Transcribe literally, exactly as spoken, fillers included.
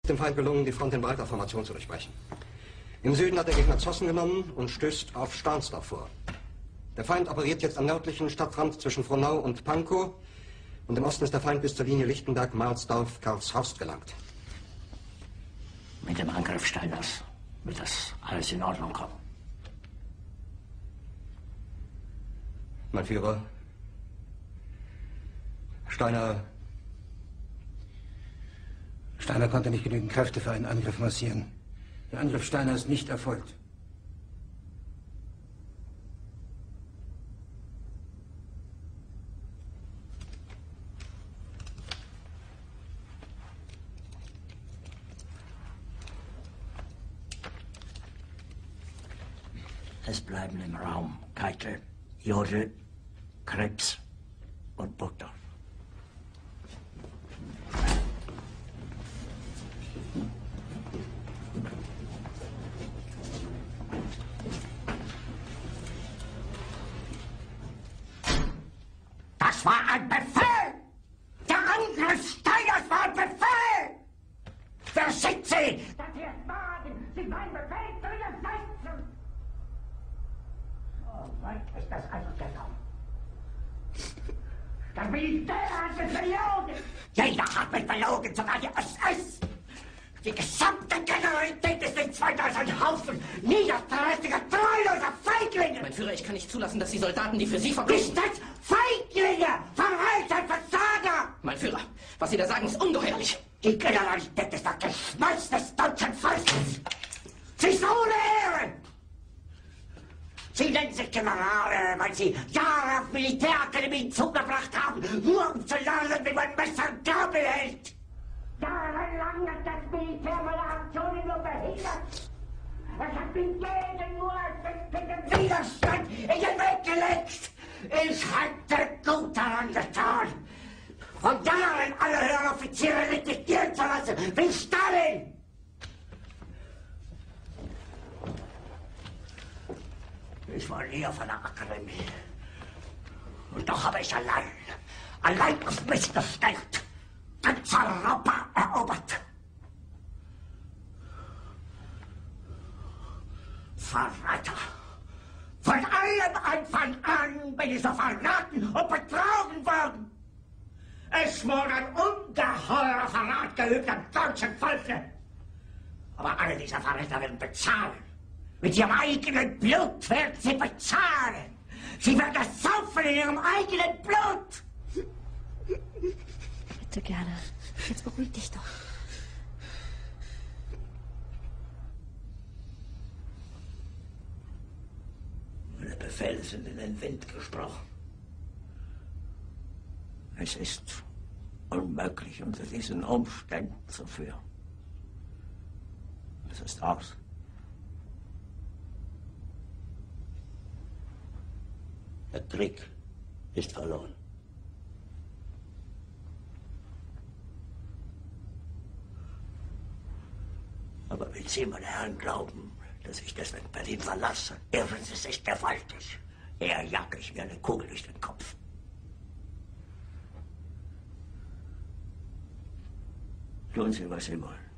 dem Feind gelungen, die Front in breiter Formation zu durchbrechen. Im Süden hat der Gegner Zossen genommen und stößt auf Stahnsdorf vor. Der Feind operiert jetzt am nördlichen Stadtrand zwischen Frohnau und Pankow und im Osten ist der Feind bis zur Linie Lichtenberg-Marsdorf-Karlshorst gelangt. Mit dem Angriff Steiners wird das alles in Ordnung kommen. Mein Führer, Steiner... Steiner konnte nicht genügend Kräfte für einen Angriff massieren. Der Angriff Steiner ist nicht erfolgt. Es bleiben im Raum Keitel, Jodl, Krebs und Burgdorf. Das war ein Befehl! Der Angriff Steiners war ein Befehl! Wer schickt Sie? Dass Sie es wagen, Sie mein Befehl zu widersetzen! So weit ist das also gekommen. Das Militär hat mich belogen! Jeder hat mich belogen, sogar die S S! Die gesamte Generalität ist nichts weiter als ein Haufen niederträchtiger, treuloser Feiglinge! Mein Führer, ich kann nicht zulassen, dass die Soldaten, die für Sie verbluten... Nicht als Feiglinge! Verreiter, Versager! Mein Führer, was Sie da sagen, ist ungeheuerlich. Die Generalität ist das Geschmeiß des deutschen Volkes! Sie ist ohne Ehre! Sie nennen sich Generale, weil Sie Jahre auf Militärakademien zugebracht haben, nur um zu lernen, wie man Messer und Gabel hält! Jahrelang hat das Militär meine Aktionen nur behindert. Es hat mir jeden nur den Widerstand in den Weg gelegt. Ich hätte gut daran getan, von Jahren alle höheren Offiziere liquidieren zu lassen, wie Stalin. Ich war nie auf einer Akademie. Und doch habe ich allein, allein auf mich gestellt, ganz Europa erobert. Verräter! Von allem Anfang an bin ich so verraten und betrogen worden. Es wurde ein ungeheurer Verrat geübt am deutschen Volke. Aber alle diese Verräter werden bezahlen. Mit ihrem eigenen Blut werden sie bezahlen. Sie werden das saufen in ihrem eigenen Blut. Bitte gerne. Jetzt beruhig dich doch. Meine Befehle sind in den Wind gesprochen. Es ist unmöglich, unter diesen Umständen zu führen. Es ist aus. Der Krieg ist verloren. Aber wenn Sie, meine Herren, glauben, dass ich deswegen Berlin verlasse, irren Sie sich gewaltig. Eher jage ich mir eine Kugel durch den Kopf. Tun Sie, was Sie wollen.